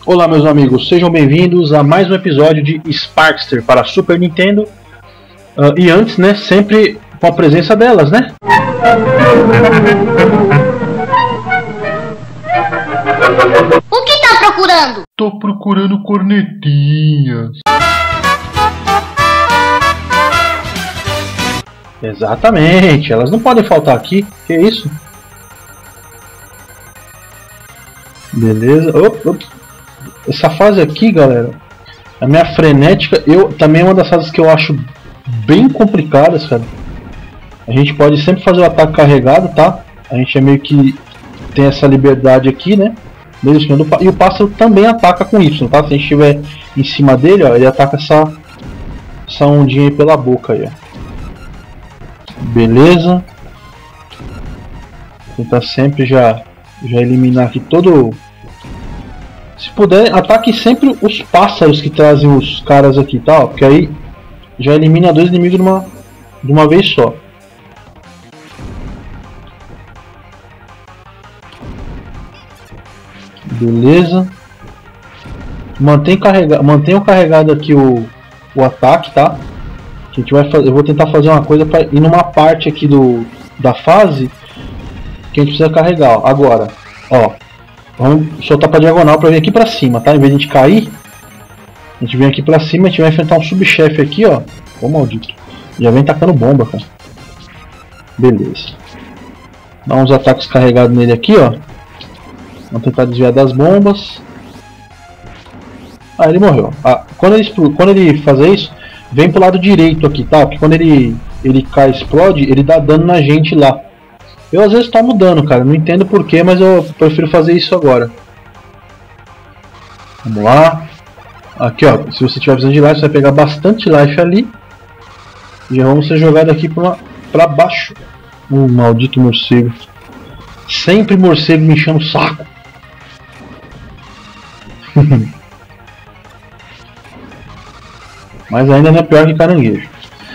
Olá meus amigos, sejam bem-vindos a mais um episódio de Sparkster para Super Nintendo. E antes, né, sempre com a presença delas, né? O que tá procurando? Tô procurando cornetinhas. Exatamente, elas não podem faltar aqui. Que isso? Beleza. Essa fase aqui, galera, a minha frenética, também é uma das fases que eu acho bem complicadas, cara. A gente pode sempre fazer o ataque carregado, tá? A gente é meio que tem essa liberdade aqui, né? E o pássaro também ataca com Y, tá? Se a gente estiver em cima dele, ó, ele ataca essa ondinha aí pela boca aí, ó. Beleza. Tentar sempre já eliminar aqui todo. Se puder, ataque sempre os pássaros que trazem os caras aqui, tá? Porque aí já elimina dois inimigos de uma vez só. Beleza. Mantenha carregado aqui o ataque, tá? A gente vai fazer, eu vou tentar fazer uma coisa para ir numa parte aqui da fase que a gente precisa carregar. Ó. Agora, ó, vamos soltar para diagonal para vir aqui para cima, tá? Em vez de a gente cair, a gente vem aqui para cima, a gente vai enfrentar um subchefe aqui, ó. Ô maldito, já vem tacando bomba, cara. Beleza. Dá uns ataques carregados nele aqui, ó. Vamos tentar desviar das bombas. Ah, ele morreu. Ah, quando ele fazer isso, vem pro lado direito aqui, tá? Porque quando ele cai e explode, ele dá dano na gente lá. Eu às vezes tomo dano, cara. Não entendo porquê, mas eu prefiro fazer isso agora. Vamos lá. Aqui, ó. Se você tiver precisando de life, você vai pegar bastante life ali. E já vamos ser jogados aqui pra baixo. Maldito morcego. Sempre morcego me enchendo o saco. Mas ainda não é pior que caranguejo.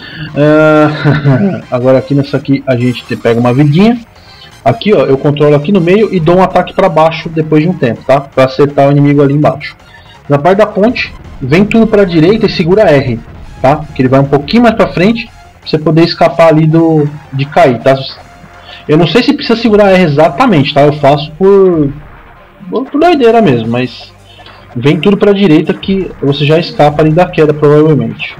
Agora aqui nessa aqui a gente pega uma vidinha. Aqui, ó, eu controlo aqui no meio e dou um ataque para baixo depois de um tempo, tá? Para acertar o inimigo ali embaixo. Na parte da ponte, vem tudo para a direita e segura R, tá? Que ele vai um pouquinho mais para frente para você poder escapar ali de cair, tá? Eu não sei se precisa segurar R exatamente, tá? Eu faço por doideira mesmo, mas vem tudo para a direita que você já escapa ali da queda provavelmente.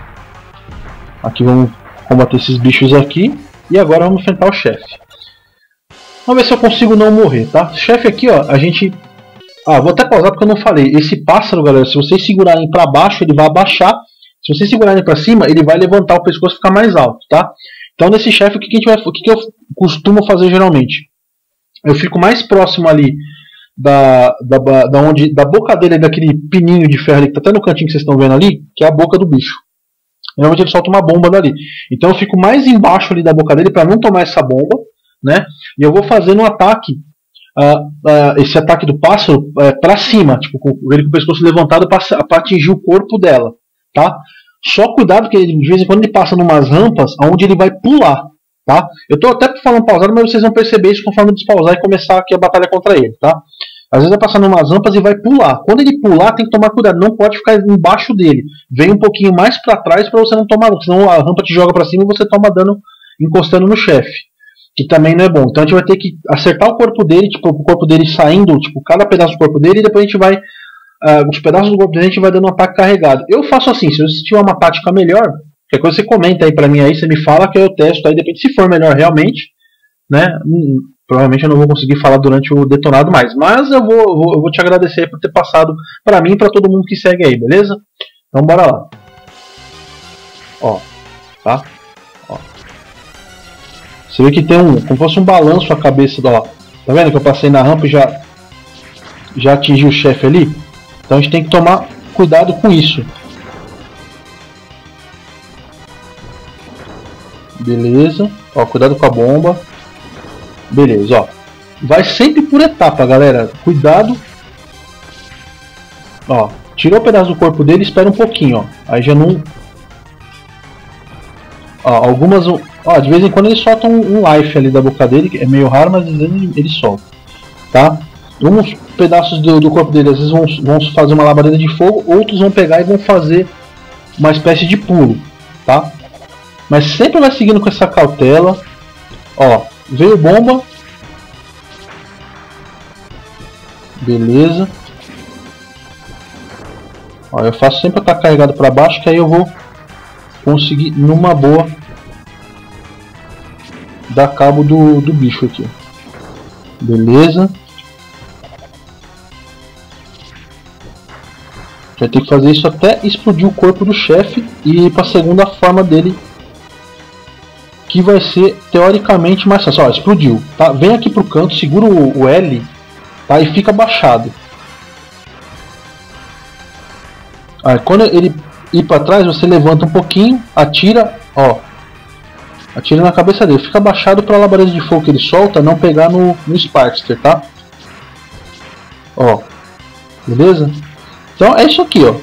Aqui vamos combater esses bichos aqui e agora vamos enfrentar o chefe. Vamos ver se eu consigo não morrer, tá? Chefe aqui, ó, a gente... Ah, vou até pausar porque eu não falei. Esse pássaro, galera, se vocês segurarem para baixo, ele vai abaixar. Se vocês segurarem para cima, ele vai levantar o pescoço e ficar mais alto, tá? Então nesse chefe, o que eu costumo fazer geralmente? Eu fico mais próximo ali da boca dele, daquele pininho de ferro ali, que tá até no cantinho que vocês estão vendo ali, que é a boca do bicho. Normalmente ele solta uma bomba dali. Então eu fico mais embaixo ali da boca dele para não tomar essa bomba, né? E eu vou fazendo um ataque, esse ataque do pássaro para cima, tipo, com ele com o pescoço levantado para atingir o corpo dela, tá? Só cuidado que ele, de vez em quando ele passa numas rampas onde ele vai pular, tá? Eu tô até falando pausado, mas vocês vão perceber isso conforme eu despausar e começar aqui a batalha contra ele, tá? Às vezes vai passar numas rampas e vai pular. Quando ele pular, tem que tomar cuidado, não pode ficar embaixo dele. Vem um pouquinho mais para trás para você não tomar dano, senão a rampa te joga para cima e você toma dano encostando no chefe, que também não é bom. Então a gente vai ter que acertar o corpo dele, tipo, o corpo dele saindo, tipo, cada pedaço do corpo dele, e depois a gente vai, os pedaços do corpo dele a gente vai dando um ataque carregado. Eu faço assim, se você tiver uma tática melhor, qualquer coisa você comenta aí pra mim aí, você me fala que eu testo aí, depende se for melhor realmente, né? Provavelmente eu não vou conseguir falar durante o detonado mais, mas eu vou te agradecer por ter passado pra mim e pra todo mundo que segue aí, beleza? Então bora lá. Ó, tá? Ó. Você vê que tem como se fosse um balanço a cabeça, ó. Tá vendo que eu passei na rampa e já atingi o chefe ali? Então a gente tem que tomar cuidado com isso. Beleza. Ó, cuidado com a bomba. Beleza, ó. Vai sempre por etapa, galera. Cuidado. Ó, tirou o pedaço do corpo dele, espera um pouquinho, ó. Aí já não... Ó, algumas... Ó, de vez em quando ele solta um life ali da boca dele, que é meio raro, mas às vezes ele solta. Tá? Uns pedaços do corpo dele às vezes vão fazer uma labareda de fogo, outros vão pegar e vão fazer uma espécie de pulo, tá? Mas sempre vai seguindo com essa cautela. Ó, veio bomba. Beleza. Ó, eu faço sempre ataque carregado para baixo, que aí eu vou conseguir numa boa dar cabo do bicho aqui. Beleza. Vai ter que fazer isso até explodir o corpo do chefe e ir para a segunda forma dele, que vai ser teoricamente mais fácil. Ó, explodiu, tá? Vem aqui pro canto, segura o L, tá? E fica abaixado. Aí quando ele ir para trás, você levanta um pouquinho, atira, ó. Atira na cabeça dele, fica abaixado para a labareda de fogo que ele solta não pegar no Sparkster, tá? Ó, beleza? Então é isso aqui, ó.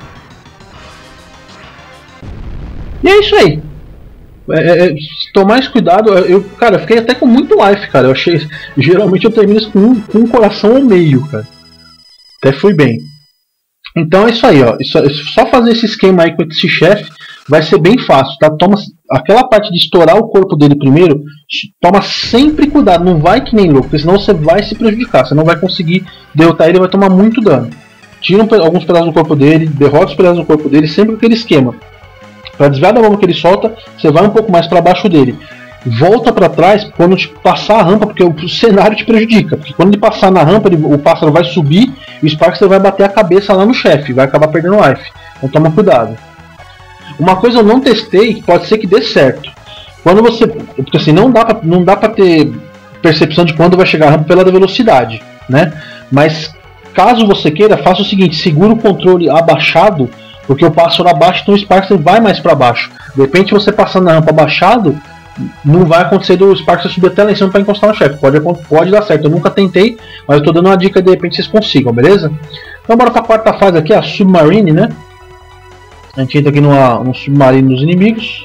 E é isso aí. Tomar mais cuidado. Cara, eu fiquei até com muito life, cara. Eu achei. Geralmente eu termino isso com um coração ao meio, cara. Até foi bem. Então é isso aí, ó. Só fazer esse esquema aí com esse chefe vai ser bem fácil, tá? Toma aquela parte de estourar o corpo dele primeiro. Toma sempre cuidado. Não vai que nem louco, porque senão você vai se prejudicar. Você não vai conseguir derrotar ele, vai tomar muito dano. Tira alguns pedaços do corpo dele, derrota os pedaços do corpo dele, sempre com aquele esquema. Para desviar da bomba que ele solta, você vai um pouco mais para baixo dele. Volta para trás quando passar a rampa, porque o cenário te prejudica. Porque quando ele passar na rampa, o pássaro vai subir e o Sparkster vai bater a cabeça lá no chefe, vai acabar perdendo life. Então toma cuidado. Uma coisa eu não testei, que pode ser que dê certo. Quando você, porque assim, não dá para ter percepção de quando vai chegar a rampa pela velocidade, né? Mas caso você queira, faça o seguinte: segura o controle abaixado, porque eu passo lá abaixo, então o Sparkster vai mais para baixo. De repente, você passando na rampa abaixado, não vai acontecer do Sparkster subir até lá em cima para encostar no chefe. Pode dar certo. Eu nunca tentei, mas eu tô dando uma dica, de repente vocês consigam, beleza? Então bora para a quarta fase aqui, a Submarine, né? A gente entra aqui no submarino dos inimigos.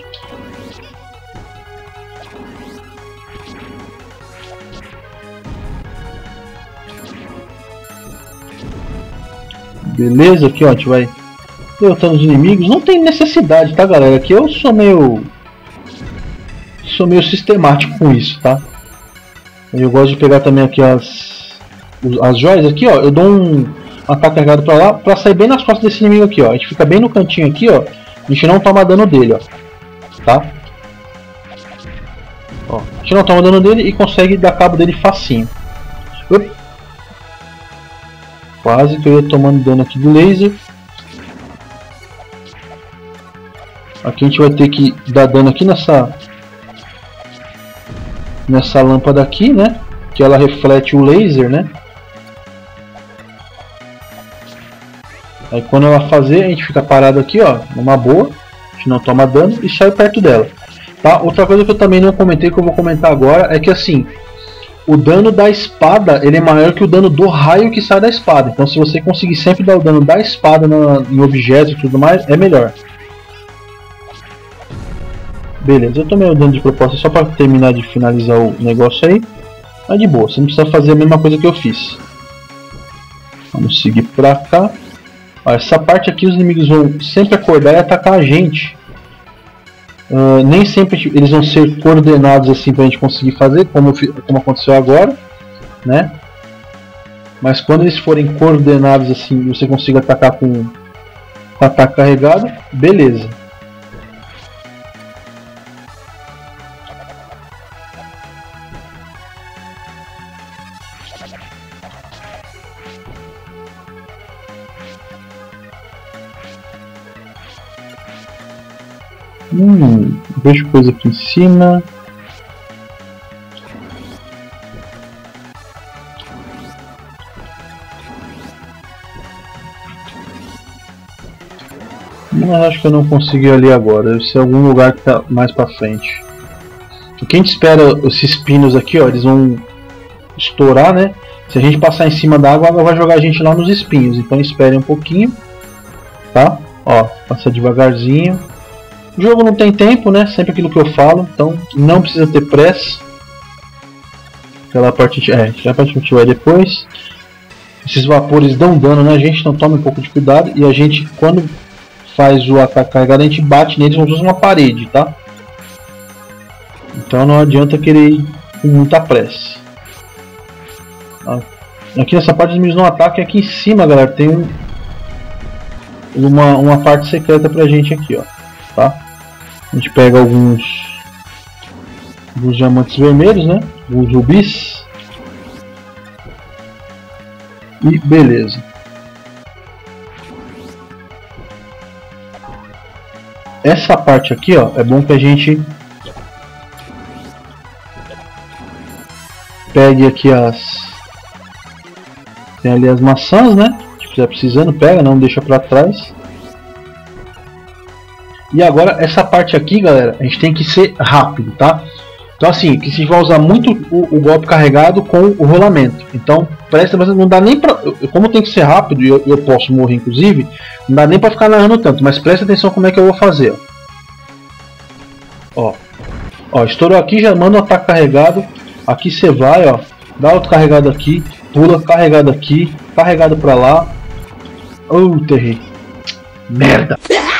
Beleza, aqui ó, a gente vai derrotando os inimigos. Não tem necessidade, tá, galera? Aqui eu sou meio sistemático com isso, tá? Eu gosto de pegar também aqui as joias aqui, ó. Eu dou um ataque carregado pra lá, pra sair bem nas costas desse inimigo aqui, ó. A gente fica bem no cantinho aqui, ó. A gente não toma dano dele, ó. Tá? Ó, a gente não toma dano dele e consegue dar cabo dele facinho. Quase que eu ia tomando dano aqui do laser. Aqui a gente vai ter que dar dano aqui nessa lâmpada aqui, né? Que ela reflete o laser, né? Aí quando ela fazer, a gente fica parado aqui, ó, numa boa. A gente não toma dano e sai perto dela. Tá? Outra coisa que eu também não comentei, que eu vou comentar agora, é que assim, o dano da espada ele é maior que o dano do raio que sai da espada. Então se você conseguir sempre dar o dano da espada em objetos e tudo mais, é melhor. Beleza, eu tomei o dano de proposta só para terminar de finalizar o negócio aí. Mas de boa, você não precisa fazer a mesma coisa que eu fiz. Vamos seguir pra cá. Ó, essa parte aqui os inimigos vão sempre acordar e atacar a gente. Nem sempre eles vão ser coordenados assim pra gente conseguir fazer, como aconteceu agora, né? Mas quando eles forem coordenados assim, você consiga atacar com ataque carregado, beleza. Vejo coisa aqui em cima. Mas acho que eu não consegui ali agora. Deve ser algum lugar que tá mais pra frente. O que a gente espera, esses pinos aqui, ó, eles vão estourar, né? Se a gente passar em cima da água, a água vai jogar a gente lá nos espinhos. Então espere um pouquinho, tá? Ó, passa devagarzinho. O jogo não tem tempo, né? Sempre aquilo que eu falo, então não precisa ter pressa. Aquela parte já praticamente vai depois. esses vapores dão dano na gente, então tome um pouco de cuidado. E a gente, quando faz o ataque carregado, a gente bate neles como se fosse uma parede, tá? Então não adianta querer ir com muita pressa. Aqui nessa parte os inimigos não atacam, e aqui em cima, galera, tem uma parte secreta pra gente aqui, ó, tá? A gente pega alguns diamantes vermelhos, né? Os rubis. E beleza. Essa parte aqui, ó, é bom que a gente pegue aqui tem ali as maçãs, né? Se estiver precisando, pega, não deixa pra trás. E agora essa parte aqui, galera, a gente tem que ser rápido, tá? Então assim, que se vai usar muito o golpe carregado com o rolamento. Então presta atenção, não dá nem pra... Como tem que ser rápido e eu posso morrer inclusive, não dá nem pra ficar narrando tanto, mas presta atenção como é que eu vou fazer. Ó, estourou aqui, já manda um ataque carregado. Aqui você vai, ó, dá outro carregado aqui, pula, carregado aqui, carregado pra lá. Terrei. Merda!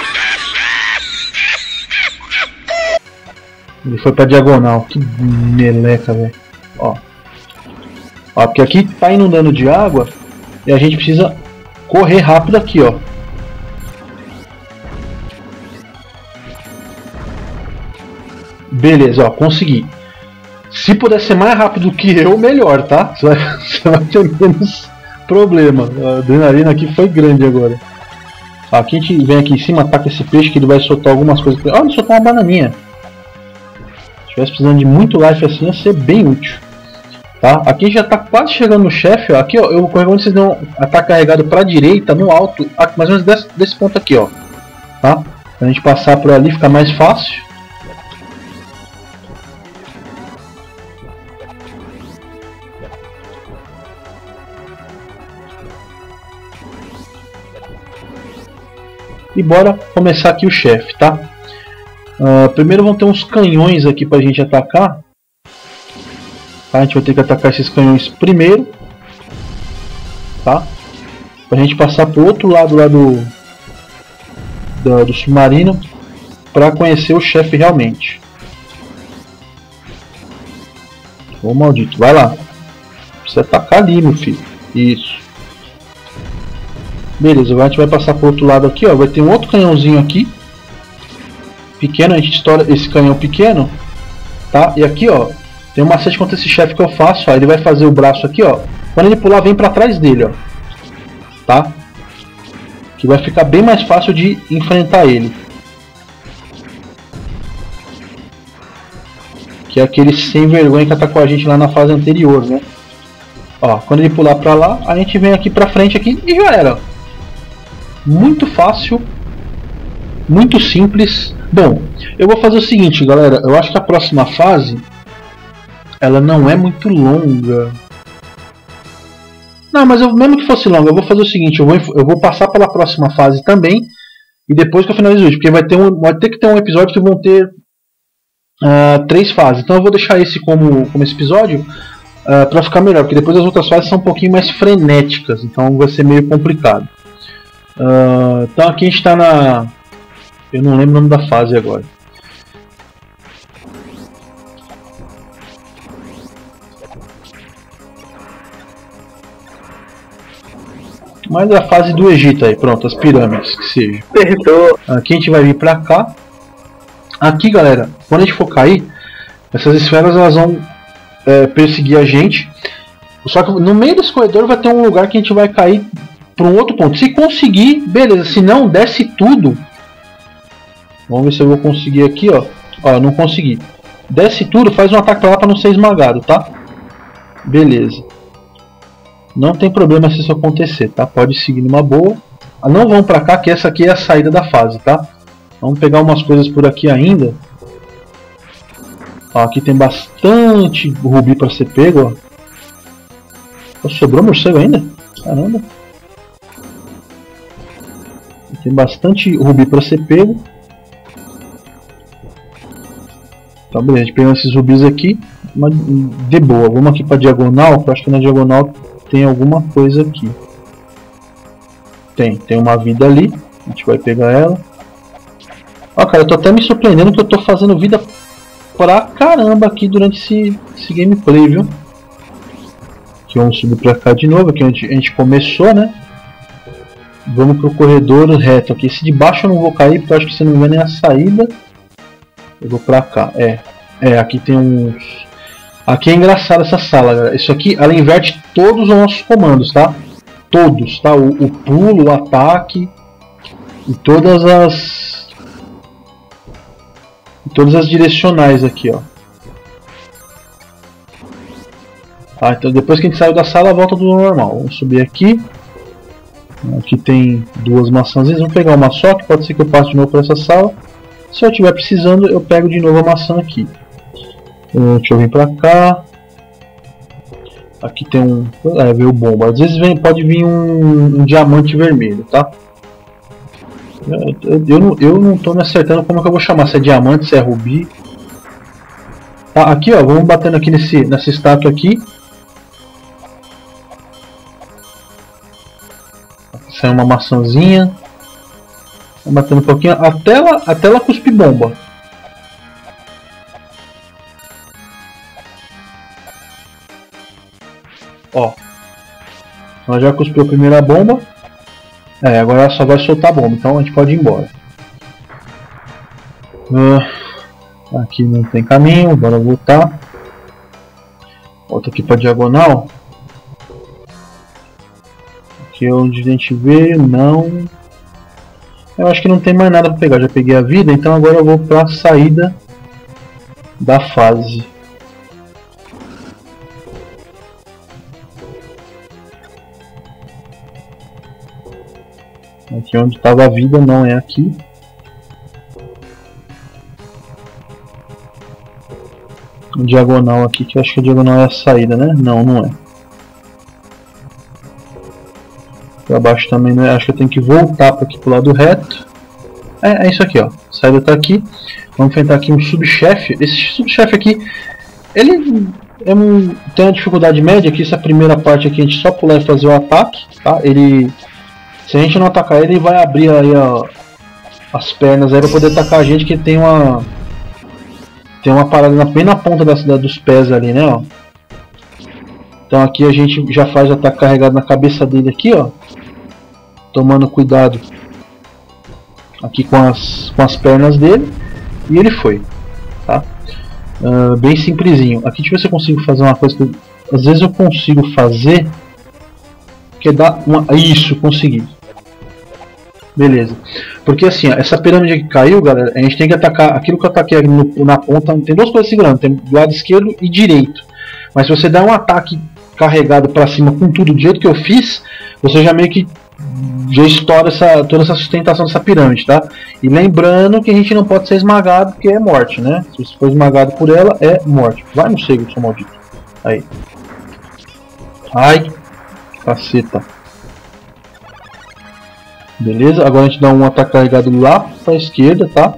Ele foi pra diagonal, que meleca, velho. Ó, porque aqui tá inundando de água e a gente precisa correr rápido aqui, ó. Beleza, ó, consegui. Se puder ser mais rápido que eu, melhor, tá? Você vai ter menos problema. A adrenalina aqui foi grande agora. Aqui a gente vem aqui em cima, ataca esse peixe que ele vai soltar algumas coisas. Ah, ele soltou uma bananinha. Se tivesse precisando de muito life assim, ia ser bem útil. Tá? Aqui já tá quase chegando no chefe. Aqui, ó, eu recomendo que vocês dão um ataque carregado pra direita, no alto, mais ou menos desse ponto aqui, ó. Tá? Pra gente passar por ali, fica mais fácil. E bora começar aqui o chefe, tá? Primeiro vão ter uns canhões aqui pra gente atacar. Tá? A gente vai ter que atacar esses canhões primeiro. Tá? Pra gente passar pro outro lado lá do submarino. Pra conhecer o chefe realmente. Ô maldito, vai lá. Precisa atacar ali, meu filho. Isso. Beleza, agora a gente vai passar pro outro lado aqui, ó. Vai ter um outro canhãozinho aqui. Pequeno, a gente estoura esse canhão pequeno. Tá? E aqui, ó, tem um macete contra esse chefe que eu faço, ó. Ele vai fazer o braço aqui, ó. Quando ele pular, vem pra trás dele, ó. Tá? Que vai ficar bem mais fácil de enfrentar ele. Que é aquele sem vergonha que atacou a gente lá na fase anterior, né? Ó, quando ele pular pra lá, a gente vem aqui pra frente aqui e já era. Muito fácil, muito simples. Bom, eu vou fazer o seguinte, galera. Eu acho que a próxima fase ela não é muito longa. Não, mas mesmo que fosse longa, eu vou fazer o seguinte. Eu vou passar pela próxima fase também e depois que eu finalizo o vídeo, porque vai ter que ter um episódio que vão ter 3 fases. Então eu vou deixar esse como esse episódio para ficar melhor, porque depois as outras fases são um pouquinho mais frenéticas, então vai ser meio complicado. Então aqui a gente está na... Eu não lembro o nome da fase agora. Mas a fase do Egito aí, pronto, as pirâmides, que seja. Acertou. Aqui a gente vai vir pra cá. Aqui, galera, quando a gente for cair, essas esferas elas vão perseguir a gente. Só que no meio desse corredor vai ter um lugar que a gente vai cair para um outro ponto. Se conseguir, beleza. Se não, desce tudo. Vamos ver se eu vou conseguir aqui, ó. Ó, não consegui. Desce tudo, faz um ataque pra lá para não ser esmagado, tá? Beleza. Não tem problema se isso acontecer, tá? Pode seguir numa boa. Não vão pra cá, que essa aqui é a saída da fase, tá? Vamos pegar umas coisas por aqui ainda. Ó, aqui tem bastante rubi para ser pego, ó. Sobrou morcego ainda? Caramba. Tem bastante rubi para ser pego. Tá, beleza, a gente pegou esses rubis aqui. Mas de boa, vamos aqui para diagonal, que eu acho que na diagonal tem alguma coisa aqui. Tem uma vida ali. A gente vai pegar ela. Ó, cara, eu tô até me surpreendendo que eu tô fazendo vida pra caramba aqui durante esse gameplay, viu? Aqui vamos subir pra cá de novo, aqui onde a gente começou, né? Vamos pro corredor reto aqui. Esse de baixo eu não vou cair, porque eu acho que, se não me engano, é a saída. Eu vou pra cá, aqui tem uns... Aqui é engraçado essa sala, galera. Isso aqui, ela inverte todos os nossos comandos, tá? Todos, tá? O pulo, o ataque e todas as direcionais aqui, ó. Ah, então depois que a gente saiu da sala, volta do normal. Vamos subir aqui. Aqui tem duas maçãzinhas. Vamos pegar uma só, que pode ser que eu passe de novo por essa sala. Se eu estiver precisando, eu pego de novo a maçã aqui. Deixa eu vir pra cá. Aqui tem um... veio bomba. Às vezes pode vir um diamante vermelho, tá? Eu não tô me acertando como é que eu vou chamar. Se é diamante, se é rubi. Tá, aqui ó, vamos batendo aqui nessa estátua aqui. Sai uma maçãzinha. Vamos batendo um pouquinho até ela cuspir bomba. Ó, ela já cuspiu a primeira bomba. Agora ela só vai soltar a bomba, então a gente pode ir embora. Aqui não tem caminho, bora voltar. Volta aqui para diagonal. Aqui é onde a gente veio, não. Eu acho que não tem mais nada para pegar, já peguei a vida, então agora eu vou para a saída da fase. Aqui onde estava a vida, não é aqui. O diagonal aqui, que eu acho que a diagonal é a saída, né? Não, não é. Para baixo também não é. Acho que eu tenho que voltar para aqui pro lado reto. É isso aqui, ó. A saída está aqui. Vamos enfrentar aqui um subchefe. Esse subchefe aqui, ele tem uma dificuldade média, que essa primeira parte aqui a gente só pular e fazer o ataque, tá? Se a gente não atacar ele vai abrir aí as pernas aí para poder atacar a gente, que tem uma parada bem na ponta dos pés ali, né, ó. Então aqui a gente já faz o ataque carregado na cabeça dele aqui, ó. Tomando cuidado aqui com as pernas dele. E ele foi, tá? Bem simplesinho. Aqui deixa eu ver se eu consigo fazer uma coisa que às vezes eu consigo fazer, que é dar uma... Isso, consegui. Beleza. Porque assim, ó, essa pirâmide que caiu, galera, a gente tem que atacar aquilo que eu ataquei na ponta. Tem duas coisas segurando, tem do lado esquerdo e direito. Mas se você der um ataque carregado para cima com tudo do jeito que eu fiz, você já meio que já estoura toda essa sustentação dessa pirâmide, tá? E lembrando que a gente não pode ser esmagado, porque é morte, né? Se você for esmagado por ela, é morte. Vai no cego, seu maldito. Aí. Ai, caceta. Beleza, agora a gente dá um ataque carregado lá para a esquerda, tá?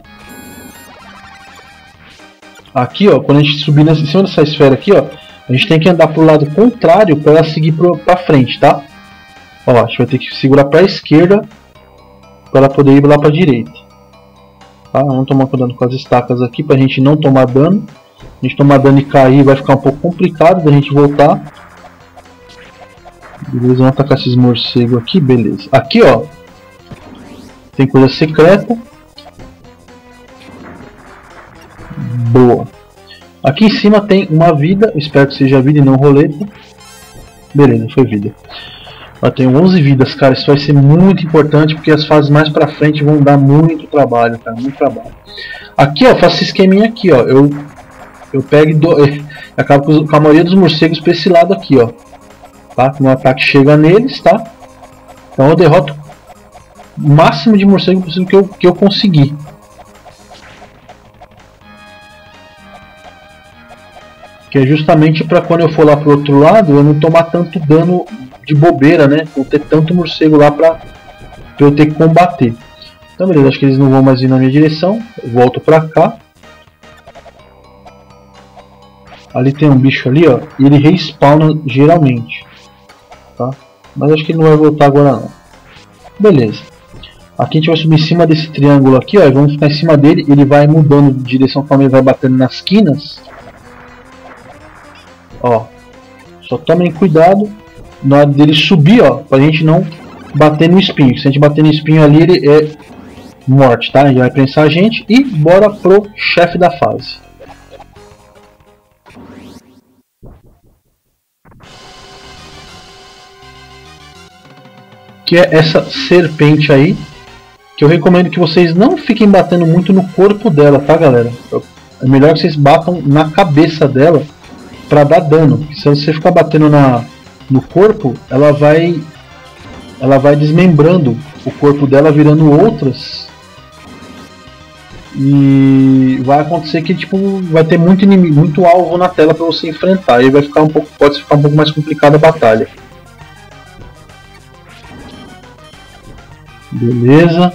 Aqui, ó, quando a gente subir em cima dessa esfera aqui, ó, a gente tem que andar pro lado contrário para ela seguir para frente, tá? Ó, a gente vai ter que segurar para a esquerda para ela poder ir lá para a direita. Tá? Vamos tomar cuidado com as estacas aqui para a gente não tomar dano. A gente tomar dano e cair vai ficar um pouco complicado da gente voltar. Beleza, vamos atacar esses morcegos aqui, beleza. Aqui, ó, tem coisa secreta. Boa. Aqui em cima tem uma vida. Espero que seja vida e não roleta. Beleza, foi vida. Eu tenho 11 vidas, cara. Isso vai ser muito importante, porque as fases mais pra frente vão dar muito trabalho, cara. Muito trabalho. Aqui, ó, faço esse esqueminha aqui, ó. Eu pego e acabo com a maioria dos morcegos pra esse lado aqui, ó. Tá? No ataque chega neles, tá? Então eu derroto o máximo de morcego possível que eu conseguir. Que é justamente para quando eu for lá pro outro lado eu não tomar tanto dano de bobeira, né? Não ter tanto morcego lá pra eu ter que combater. Então beleza, acho que eles não vão mais ir na minha direção. Eu volto pra cá. Ali tem um bicho ali, ó, e ele respawna geralmente. tá? Mas acho que ele não vai voltar agora não. Beleza. Aqui a gente vai subir em cima desse triângulo aqui, ó, e vamos ficar em cima dele. Ele vai mudando de direção conforme ele vai batendo nas quinas. Ó, só tomem cuidado na hora dele subir, ó, pra gente não bater no espinho. Se a gente bater no espinho ali, ele é morte, tá? Ele vai prensar a gente e bora pro chefe da fase. Que é essa serpente aí, que eu recomendo que vocês não fiquem batendo muito no corpo dela, tá, galera? É melhor que vocês batam na cabeça dela para dar dano. Se você ficar batendo no corpo, ela vai desmembrando o corpo dela, virando outras. E vai acontecer que tipo vai ter muito inimigo, muito alvo na tela para você enfrentar. E vai ficar pode ficar um pouco mais complicada a batalha. Beleza.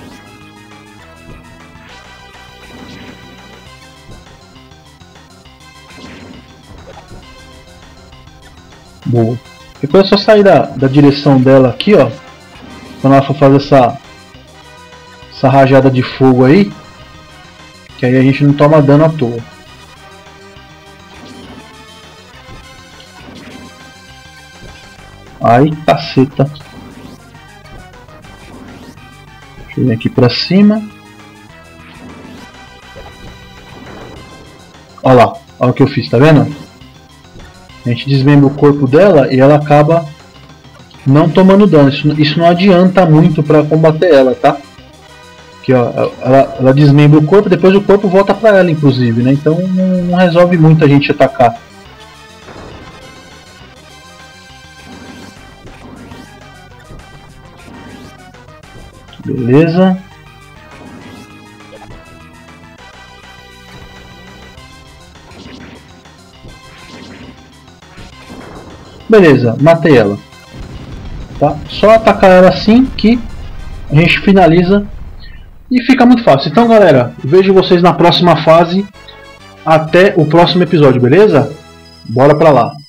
Boa. Depois é só sair da direção dela aqui, ó. Quando ela for fazer essa rajada de fogo aí, que aí a gente não toma dano à toa. Ai, caceta. Deixa eu vir aqui pra cima. Olha lá, olha o que eu fiz, tá vendo? A gente desmembra o corpo dela e ela acaba não tomando dano. Isso não adianta muito pra combater ela, tá? Aqui, ó, ela desmembra o corpo, depois o corpo volta pra ela, inclusive, né? Então não resolve muito a gente atacar. Beleza. Beleza, matei ela. Tá? Só atacar ela assim que a gente finaliza e fica muito fácil. Então, galera, vejo vocês na próxima fase. Até o próximo episódio, beleza? Bora pra lá.